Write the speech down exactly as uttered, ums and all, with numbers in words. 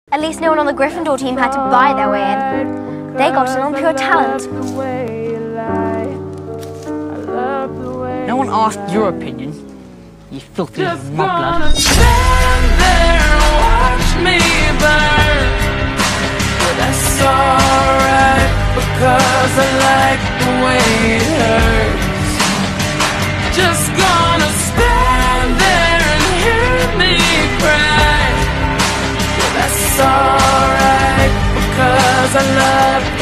At least no one on the Gryffindor team had to buy their way in. They got in on pure talent. No one asked your opinion, you filthy Just mudblood. gonna stand there and watch me burn. But that's alright, because I like the way it hurts. Just gonna stand there and hear me cry. But that's alright, because I love